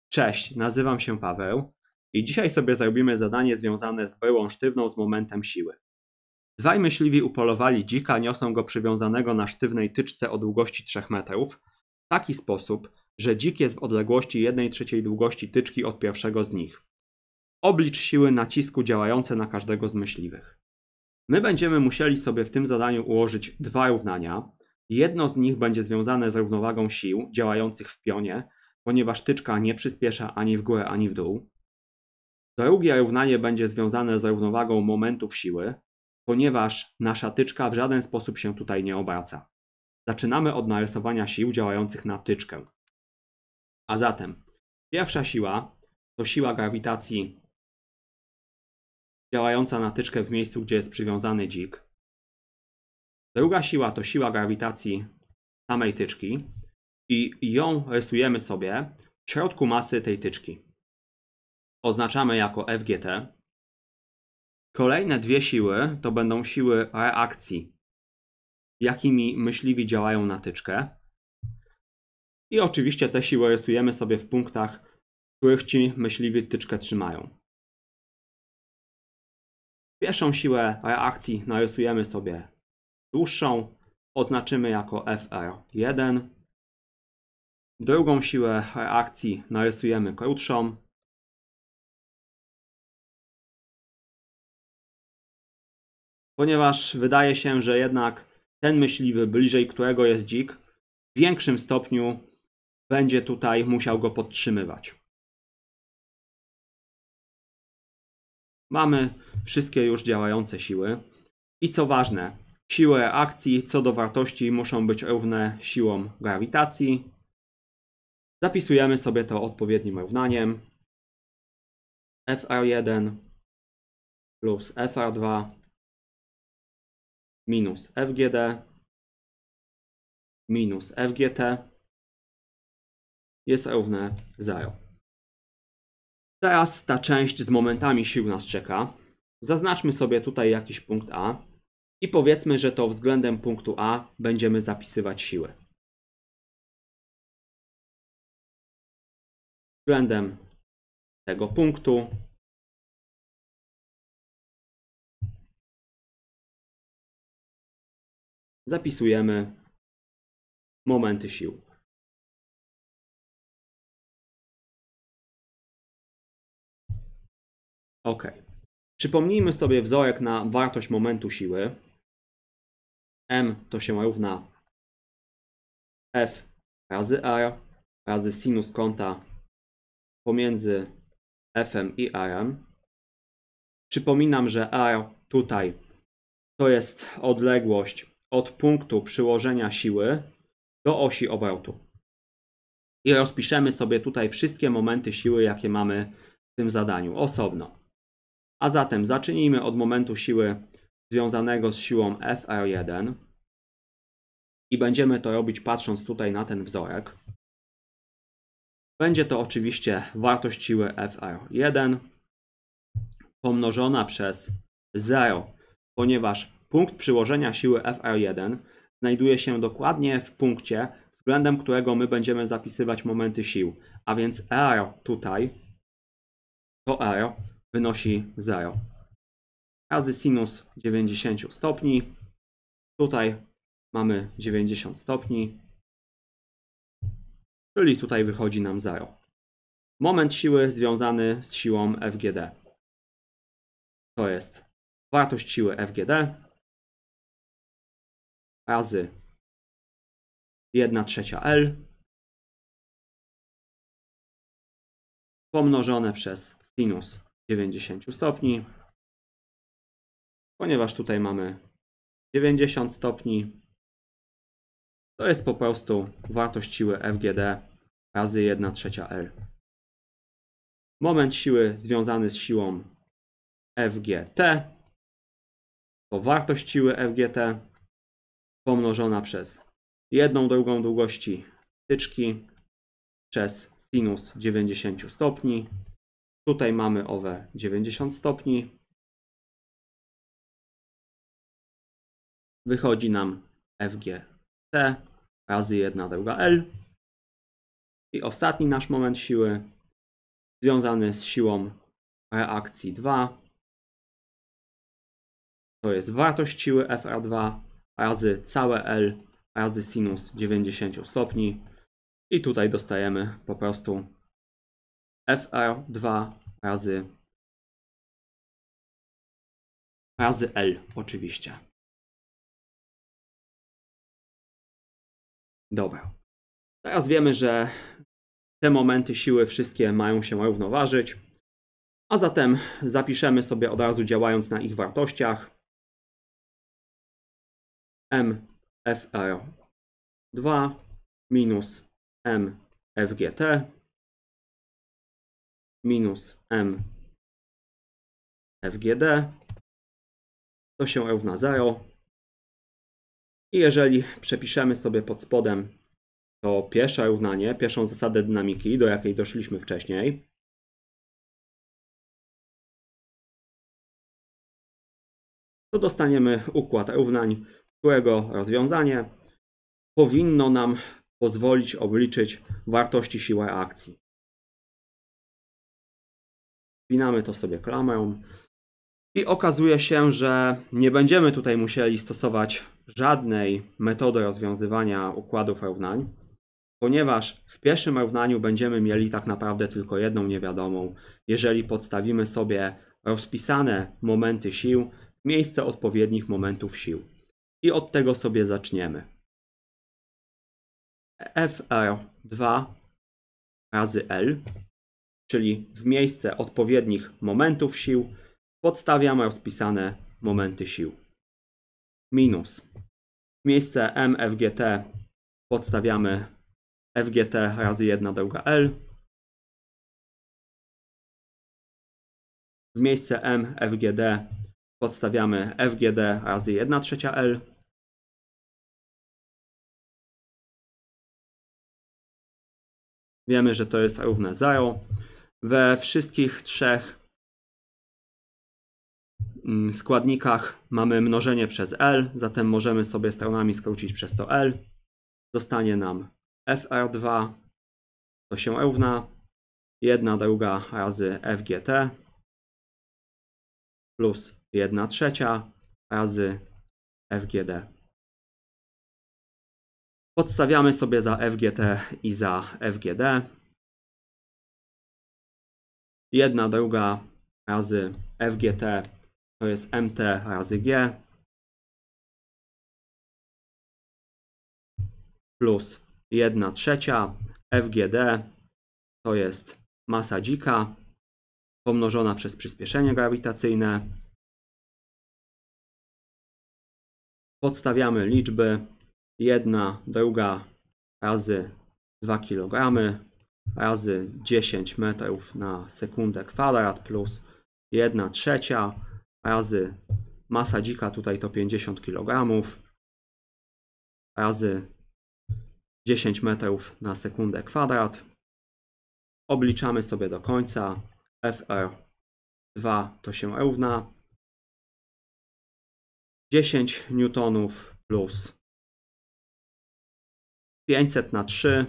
Cześć, nazywam się Paweł i dzisiaj sobie zrobimy zadanie związane z bryłą sztywną z momentem siły. Dwaj myśliwi upolowali dzika, niosą go przywiązanego na sztywnej tyczce o długości 3 metrów w taki sposób, że dzik jest w odległości 1/3 długości tyczki od pierwszego z nich. Oblicz siły nacisku działające na każdego z myśliwych. My będziemy musieli sobie w tym zadaniu ułożyć dwa równania. Jedno z nich będzie związane z równowagą sił działających w pionie, ponieważ tyczka nie przyspiesza ani w górę, ani w dół. Drugie równanie będzie związane z równowagą momentów siły, ponieważ nasza tyczka w żaden sposób się tutaj nie obraca. Zaczynamy od narysowania sił działających na tyczkę. A zatem pierwsza siła to siła grawitacji działająca na tyczkę w miejscu, gdzie jest przywiązany dzik. Druga siła to siła grawitacji samej tyczki i ją rysujemy sobie w środku masy tej tyczki. Oznaczamy jako FGT. Kolejne dwie siły to będą siły reakcji, jakimi myśliwi działają na tyczkę. I oczywiście te siły rysujemy sobie w punktach, w których ci myśliwi tyczkę trzymają. Pierwszą siłę reakcji narysujemy sobie dłuższą, oznaczymy jako FR1. Drugą siłę reakcji narysujemy krótszą. Ponieważ wydaje się, że jednak ten myśliwy, bliżej którego jest dzik, w większym stopniu będzie tutaj musiał go podtrzymywać. Mamy wszystkie już działające siły. I co ważne, siły reakcji co do wartości muszą być równe siłom grawitacji. Zapisujemy sobie to odpowiednim równaniem. FR1 plus FR2 minus FGD minus FGT jest równe 0. Teraz ta część z momentami sił nas czeka. Zaznaczmy sobie tutaj jakiś punkt A i powiedzmy, że to względem punktu A będziemy zapisywać siły. Względem tego punktu zapisujemy momenty sił. OK. Przypomnijmy sobie wzorek na wartość momentu siły. M to się równa F razy R razy sinus kąta pomiędzy F-em i R-em. Przypominam, że R tutaj to jest odległość od punktu przyłożenia siły do osi obrotu. I rozpiszemy sobie tutaj wszystkie momenty siły, jakie mamy w tym zadaniu osobno. A zatem zacznijmy od momentu siły związanego z siłą FR1 i będziemy to robić patrząc tutaj na ten wzorek. Będzie to oczywiście wartość siły FR1 pomnożona przez 0, ponieważ punkt przyłożenia siły FR1 znajduje się dokładnie w punkcie, względem którego my będziemy zapisywać momenty sił. A więc R tutaj, to R wynosi 0. Razy sinus 90 stopni. Tutaj mamy 90 stopni. Czyli tutaj wychodzi nam 0. Moment siły związany z siłą FGD. To jest wartość siły FGD razy 1/3 L pomnożone przez sinus 90 stopni. Ponieważ tutaj mamy 90 stopni, to jest po prostu wartość siły FGD razy 1/3 L. Moment siły związany z siłą FGT to wartość siły FGT pomnożona przez 1/2 długości tyczki przez sinus 90 stopni. Tutaj mamy owe 90 stopni. Wychodzi nam FGT razy 1/2 L. I ostatni nasz moment siły związany z siłą reakcji 2. To jest wartość siły FR2 razy całe L razy sinus 90 stopni. I tutaj dostajemy po prostu FR2 razy L oczywiście. Dobra. Teraz wiemy, że te momenty siły wszystkie mają się równoważyć. A zatem zapiszemy sobie od razu, działając na ich wartościach. MFR2 minus MFGT minus MFGD to się równa 0. I jeżeli przepiszemy sobie pod spodem to pierwsze równanie, pierwszą zasadę dynamiki, do jakiej doszliśmy wcześniej, to dostaniemy układ równań, którego rozwiązanie powinno nam pozwolić obliczyć wartości siły reakcji. Wpinamy to sobie klamrą i okazuje się, że nie będziemy tutaj musieli stosować żadnej metody rozwiązywania układów równań, ponieważ w pierwszym równaniu będziemy mieli tak naprawdę tylko jedną niewiadomą, jeżeli podstawimy sobie rozpisane momenty sił w miejsce odpowiednich momentów sił. I od tego sobie zaczniemy. FR2 razy L, czyli w miejsce odpowiednich momentów sił podstawiamy rozpisane momenty sił. Minus. W miejsce MFGT podstawiamy FGT razy 1/2 L. W miejsce MFGD podstawiamy FGD razy 1/3 L. Wiemy, że to jest równe 0. We wszystkich trzech składnikach mamy mnożenie przez L, zatem możemy sobie stronami skrócić przez to L. Zostanie nam FR2, to się równa 1/2 razy FGT plus 1/3 razy FGD. Podstawiamy sobie za FGT i za FGD. 1/2 razy FGT to jest MT razy G plus 1/3 FGD to jest masa dzika pomnożona przez przyspieszenie grawitacyjne. Podstawiamy liczby 1/2 razy 2 kg razy 10 metrów na sekundę kwadrat plus 1/3 razy masa dzika tutaj to 50 kg razy 10 metrów na sekundę kwadrat. Obliczamy sobie do końca. FR2 to się równa 10 newtonów plus 500 na 3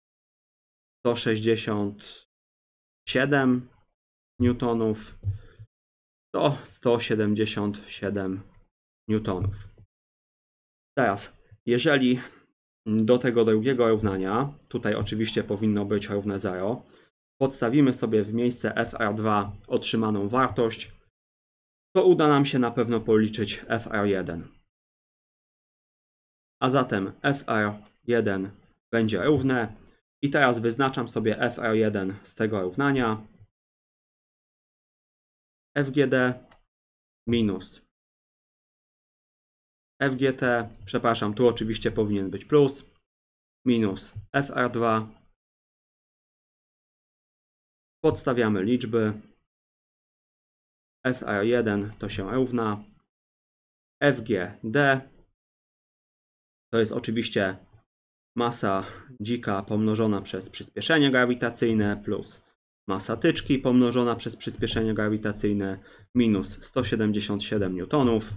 167 newtonów to 177 newtonów. Teraz, jeżeli do tego drugiego równania, tutaj oczywiście powinno być równe 0, podstawimy sobie w miejsce FR2 otrzymaną wartość, to uda nam się na pewno policzyć FR1. A zatem FR1 będzie równe i teraz wyznaczam sobie FR1 z tego równania. FGD minus FGT, przepraszam, tu oczywiście powinien być plus, minus FR2. Podstawiamy liczby. FR1 to się równa FGD. To jest oczywiście masa dzika pomnożona przez przyspieszenie grawitacyjne plus masa tyczki pomnożona przez przyspieszenie grawitacyjne minus 177 newtonów.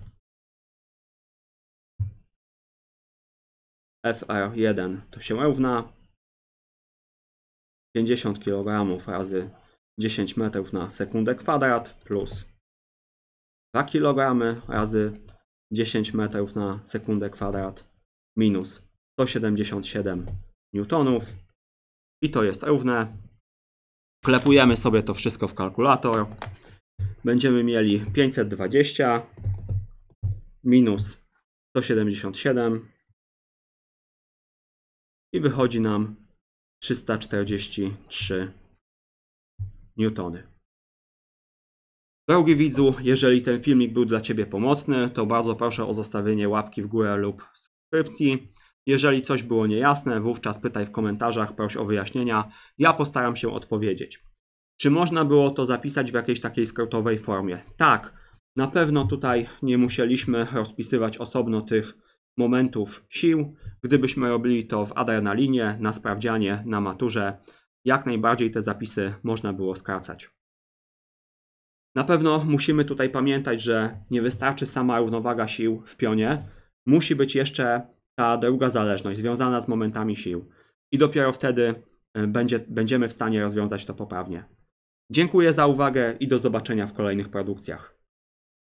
FR1 to się równa 50 kg razy 10 metrów na sekundę kwadrat plus 2 kg razy 10 metrów na sekundę kwadrat minus 177 newtonów. I to jest równe. Wklepujemy sobie to wszystko w kalkulator. Będziemy mieli 520 minus 177 i wychodzi nam 343 newtony. Drogi widzu, jeżeli ten filmik był dla Ciebie pomocny, to bardzo proszę o zostawienie łapki w górę lub subskrypcji. Jeżeli coś było niejasne, wówczas pytaj w komentarzach, proś o wyjaśnienia. Ja postaram się odpowiedzieć. Czy można było to zapisać w jakiejś takiej skrótowej formie? Tak, na pewno tutaj nie musieliśmy rozpisywać osobno tych momentów sił. Gdybyśmy robili to w adrenalinie, na sprawdzianie, na maturze, jak najbardziej te zapisy można było skracać. Na pewno musimy tutaj pamiętać, że nie wystarczy sama równowaga sił w pionie. Musi być jeszcze ta druga zależność związana z momentami sił. I dopiero wtedy będziemy w stanie rozwiązać to poprawnie. Dziękuję za uwagę i do zobaczenia w kolejnych produkcjach.